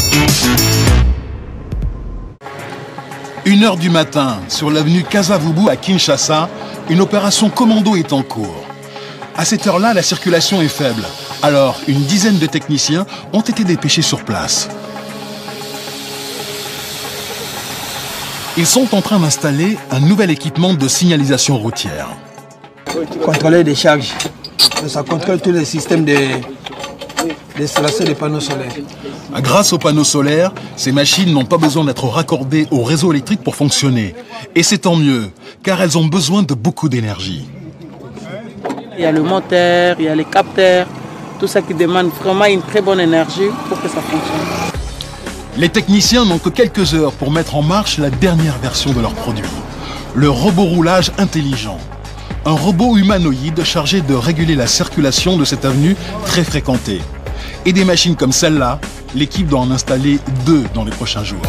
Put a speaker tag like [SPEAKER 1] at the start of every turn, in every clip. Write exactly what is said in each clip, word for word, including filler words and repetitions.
[SPEAKER 1] Une heure du matin, sur l'avenue Kasavubu à Kinshasa, une opération commando est en cours. À cette heure-là, la circulation est faible. Alors, une dizaine de techniciens ont été dépêchés sur place. Ils sont en train d'installer un nouvel équipement de signalisation routière.
[SPEAKER 2] Contrôler des charges. Ça contrôle tous les systèmes d'installation des panneaux solaires.
[SPEAKER 1] Grâce aux panneaux solaires, ces machines n'ont pas besoin d'être raccordées au réseau électrique pour fonctionner. Et c'est tant mieux, car elles ont besoin de beaucoup d'énergie.
[SPEAKER 3] Il y a le moteur, il y a les capteurs, tout ça qui demande vraiment une très bonne énergie pour que ça fonctionne.
[SPEAKER 1] Les techniciens n'ont que quelques heures pour mettre en marche la dernière version de leur produit. Le robot roulage intelligent. Un robot humanoïde chargé de réguler la circulation de cette avenue très fréquentée. Et des machines comme celle-là, l'équipe doit en installer deux dans les prochains jours.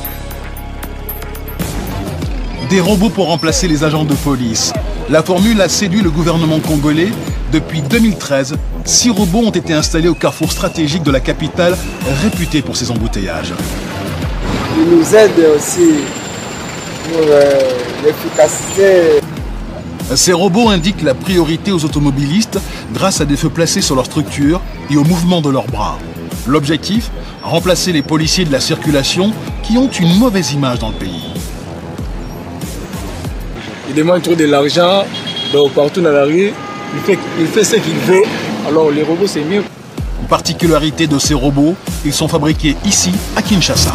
[SPEAKER 1] Des robots pour remplacer les agents de police. La formule a séduit le gouvernement congolais. Depuis deux mille treize, six robots ont été installés au carrefour stratégique de la capitale, réputée pour ses embouteillages.
[SPEAKER 2] Ils nous aident aussi pour euh, l'efficacité.
[SPEAKER 1] Ces robots indiquent la priorité aux automobilistes grâce à des feux placés sur leur structure et au mouvement de leurs bras. L'objectif, remplacer les policiers de la circulation qui ont une mauvaise image dans le pays.
[SPEAKER 2] Il demande trop de l'argent, donc partout dans la rue, il fait, il fait ce qu'il veut, alors les robots c'est mieux.
[SPEAKER 1] Particularité de ces robots, ils sont fabriqués ici, à Kinshasa.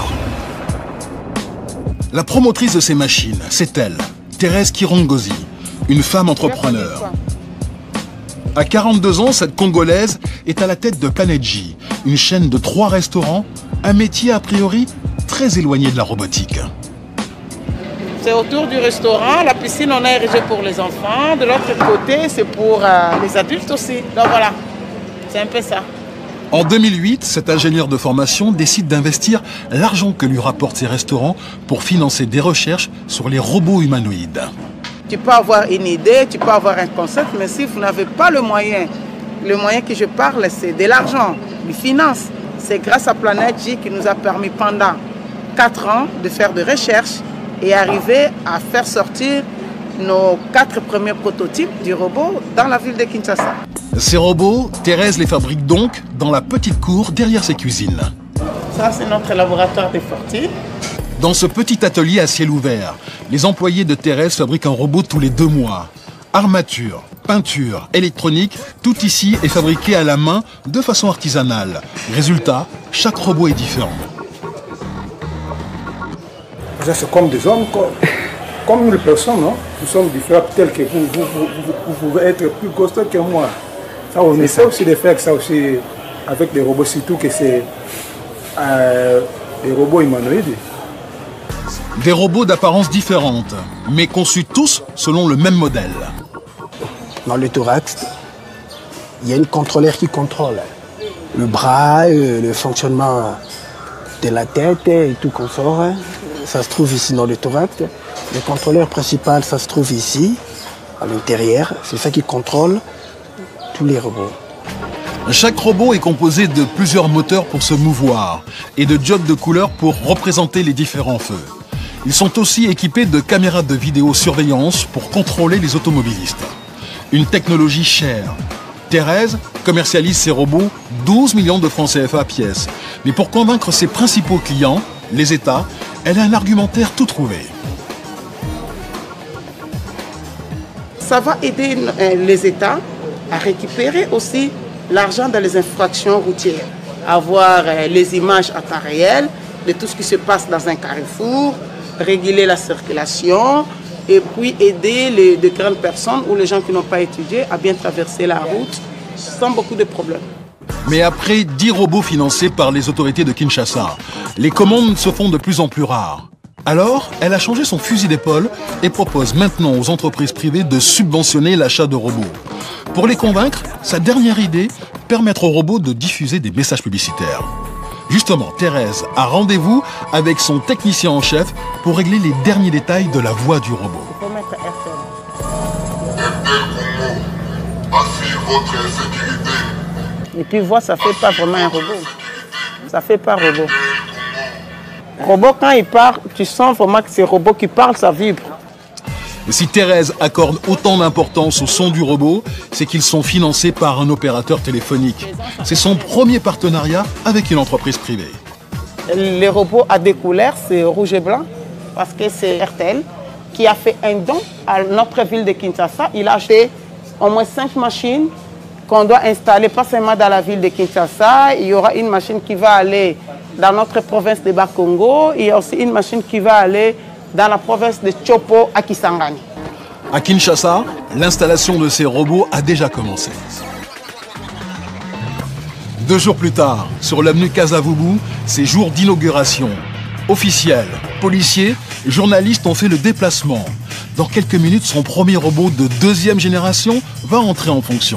[SPEAKER 1] La promotrice de ces machines, c'est elle, Thérèse Kirongozi, une femme entrepreneur. À quarante-deux ans, cette Congolaise est à la tête de Planet J, une chaîne de trois restaurants, un métier a priori très éloigné de la robotique.
[SPEAKER 3] C'est autour du restaurant, la piscine on a érigé pour les enfants, de l'autre côté c'est pour euh, les adultes aussi. Donc voilà, c'est un peu ça.
[SPEAKER 1] En deux mille huit, cet ingénieur de formation décide d'investir l'argent que lui rapportent ces restaurants pour financer des recherches sur les robots humanoïdes.
[SPEAKER 3] Tu peux avoir une idée, tu peux avoir un concept, mais si vous n'avez pas le moyen, le moyen que je parle, c'est de l'argent, des finances. C'est grâce à Planet J qui nous a permis pendant quatre ans de faire des recherches et arriver à faire sortir nos quatre premiers prototypes du robot dans la ville de Kinshasa.
[SPEAKER 1] Ces robots, Thérèse les fabrique donc dans la petite cour derrière ses cuisines.
[SPEAKER 3] Ça, c'est notre laboratoire de Forti.
[SPEAKER 1] Dans ce petit atelier à ciel ouvert, les employés de Thérèse fabriquent un robot tous les deux mois. Armature, peinture, électronique, tout ici est fabriqué à la main de façon artisanale. Résultat, chaque robot est différent.
[SPEAKER 4] C'est comme des hommes, comme, comme une personne, non? Nous sommes différents tels que vous, vous, vous, vous, vous pouvez être plus costaud que moi. Ça, on essaie aussi de faire ça aussi avec des robots, surtout que c'est euh, des robots humanoïdes.
[SPEAKER 1] Des robots d'apparence différente, mais conçus tous selon le même modèle.
[SPEAKER 5] Dans le thorax, il y a une contrôleur qui contrôle le bras, le fonctionnement de la tête et tout qu'on sort. Ça se trouve ici dans le thorax. Le contrôleur principal, ça se trouve ici, à l'intérieur. C'est ça qui contrôle tous les robots.
[SPEAKER 1] Chaque robot est composé de plusieurs moteurs pour se mouvoir et de diodes de couleur pour représenter les différents feux. Ils sont aussi équipés de caméras de vidéosurveillance pour contrôler les automobilistes. Une technologie chère. Thérèse commercialise ses robots douze millions de francs C F A pièce. Mais pour convaincre ses principaux clients, les États, elle a un argumentaire tout trouvé.
[SPEAKER 3] Ça va aider les États à récupérer aussi l'argent dans les infractions routières. Avoir les images à temps réel de tout ce qui se passe dans un carrefour, réguler la circulation et puis aider les de grandes personnes ou les gens qui n'ont pas étudié à bien traverser la route sans beaucoup de problèmes.
[SPEAKER 1] Mais après dix robots financés par les autorités de Kinshasa, les commandes se font de plus en plus rares. Alors, elle a changé son fusil d'épaule et propose maintenant aux entreprises privées de subventionner l'achat de robots. Pour les convaincre, sa dernière idée, permettre aux robots de diffuser des messages publicitaires. Justement, Thérèse a rendez-vous avec son technicien en chef pour régler les derniers détails de la voix du robot.
[SPEAKER 3] Il faut mettre R T L.
[SPEAKER 6] R T L Congo assure votre sécurité.
[SPEAKER 3] Et puis voix, ça fait pas vraiment un robot. Ça fait pas robot. Robot, quand il parle, tu sens vraiment que c'est robot qui parle, ça vibre.
[SPEAKER 1] Si Thérèse accorde autant d'importance au son du robot, c'est qu'ils sont financés par un opérateur téléphonique. C'est son premier partenariat avec une entreprise privée.
[SPEAKER 3] Les robots à deux couleurs, c'est rouge et blanc, parce que c'est R T L qui a fait un don à notre ville de Kinshasa. Il a acheté au moins cinq machines qu'on doit installer, pas seulement dans la ville de Kinshasa. Il y aura une machine qui va aller dans notre province de Bas-Congo. Il y a aussi une machine qui va aller dans la province de Chopo à Kisangani.
[SPEAKER 1] À Kinshasa, l'installation de ces robots a déjà commencé. Deux jours plus tard, sur l'avenue Kasavubu, c'est jour d'inauguration. Officiels, policiers, journalistes ont fait le déplacement. Dans quelques minutes, son premier robot de deuxième génération va entrer en fonction.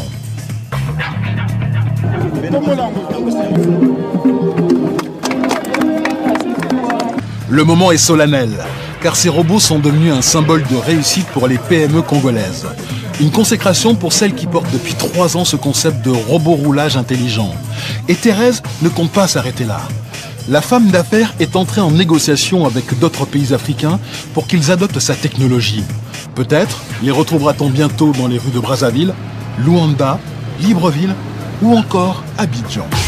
[SPEAKER 1] Le moment est solennel, car ces robots sont devenus un symbole de réussite pour les P M E congolaises. Une consécration pour celles qui portent depuis trois ans ce concept de robot roulage intelligent. Et Thérèse ne compte pas s'arrêter là. La femme d'affaires est entrée en négociation avec d'autres pays africains pour qu'ils adoptent sa technologie. Peut-être les retrouvera-t-on bientôt dans les rues de Brazzaville, Luanda, Libreville ou encore Abidjan.